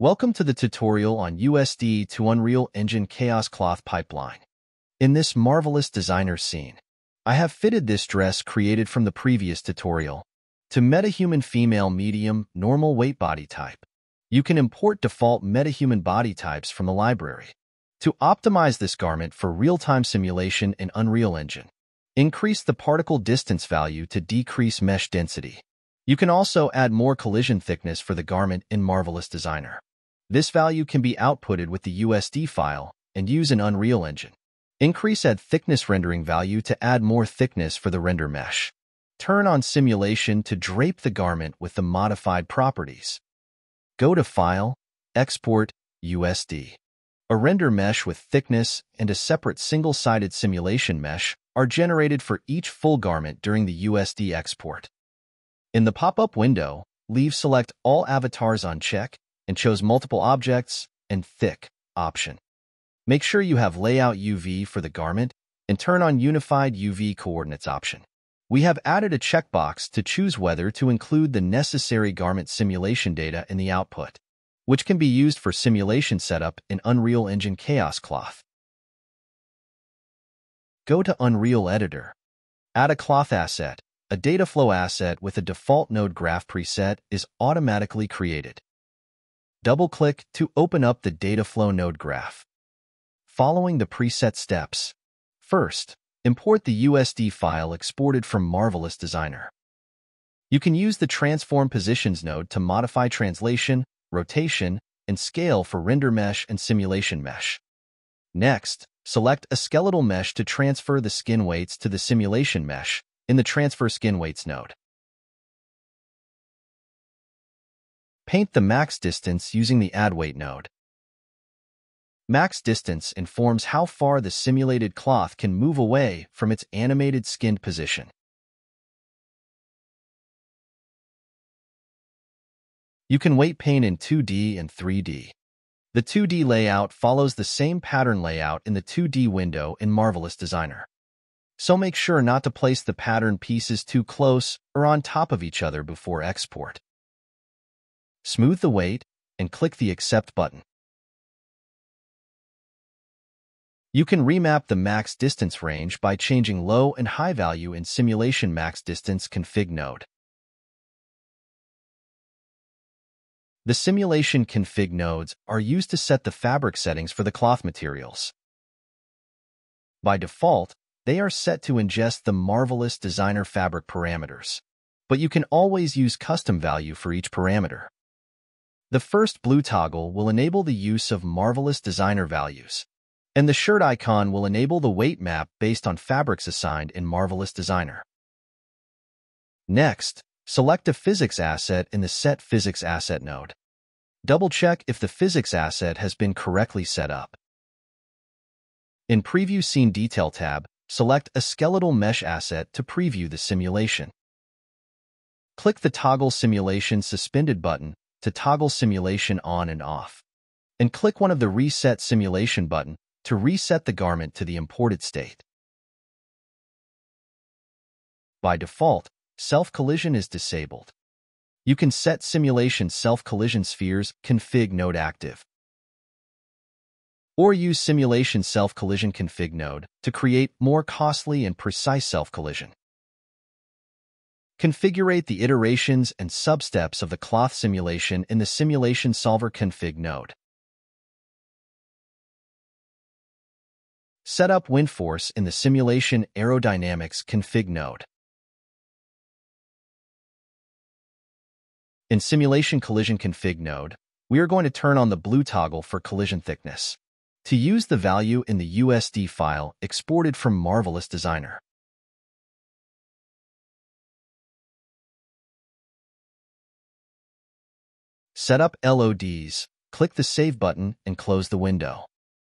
Welcome to the tutorial on USD to Unreal Engine Chaos Cloth Pipeline. In this marvelous designer scene, I have fitted this dress created from the previous tutorial to MetaHuman Female Medium Normal Weight Body Type. You can import default MetaHuman body types from the library. To optimize this garment for real-time simulation in Unreal Engine, increase the particle distance value to decrease mesh density. You can also add more collision thickness for the garment in Marvelous Designer. This value can be outputted with the USD file and use in Unreal Engine. Increase add thickness rendering value to add more thickness for the render mesh. Turn on simulation to drape the garment with the modified properties. Go to File, Export, USD. A render mesh with thickness and a separate single-sided simulation mesh are generated for each full garment during the USD export. In the pop-up window, leave Select All Avatars on check and choose Multiple Objects and Thick option. Make sure you have Layout UV for the garment and turn on Unified UV Coordinates option. We have added a checkbox to choose whether to include the necessary garment simulation data in the output, which can be used for simulation setup in Unreal Engine Chaos Cloth. Go to Unreal Editor. Add a cloth asset. A data flow asset with a default node graph preset is automatically created. Double-click to open up the data flow node graph. Following the preset steps. First, import the USD file exported from Marvelous Designer. You can use the Transform Positions node to modify translation, rotation, and scale for render mesh and simulation mesh. Next, select a skeletal mesh to transfer the skin weights to the simulation mesh in the Transfer Skin Weights node. Paint the max distance using the Add Weight node. Max distance informs how far the simulated cloth can move away from its animated skinned position. You can weight paint in 2D and 3D. The 2D layout follows the same pattern layout in the 2D window in Marvelous Designer. So make sure not to place the pattern pieces too close or on top of each other before export. Smooth the weight and click the Accept button. You can remap the max distance range by changing low and high value in Simulation Max Distance config node. The simulation config nodes are used to set the fabric settings for the cloth materials. By default, they are set to ingest the Marvelous Designer fabric parameters, but you can always use custom value for each parameter. The first blue toggle will enable the use of Marvelous Designer values, and the shirt icon will enable the weight map based on fabrics assigned in Marvelous Designer. Next, select a physics asset in the Set Physics Asset node. Double-check if the physics asset has been correctly set up. In Preview Scene Detail tab, select a skeletal mesh asset to preview the simulation. Click the Toggle Simulation Suspended button to toggle simulation on and off, and click one of the Reset Simulation button to reset the garment to the imported state. By default, self-collision is disabled. You can set Simulation Self-Collision Spheres config node active, or use Simulation Self-Collision config node to create more costly and precise self-collision. Configure the iterations and substeps of the cloth simulation in the Simulation Solver config node. Set up wind force in the Simulation Aerodynamics config node. In Simulation Collision config node, we are going to turn on the blue toggle for collision thickness to use the value in the USD file exported from Marvelous Designer. Set up LODs, click the Save button and close the window.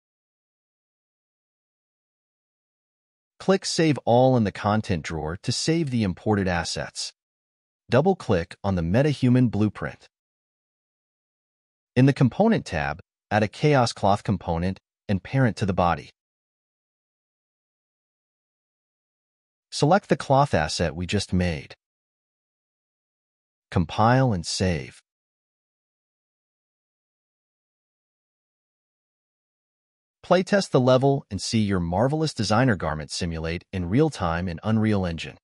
Click Save All in the Content drawer to save the imported assets. Double-click on the MetaHuman blueprint. In the Component tab, add a Chaos Cloth component and parent to the body. Select the cloth asset we just made. Compile and save. Playtest the level and see your Marvelous Designer garment simulate in real time in Unreal Engine.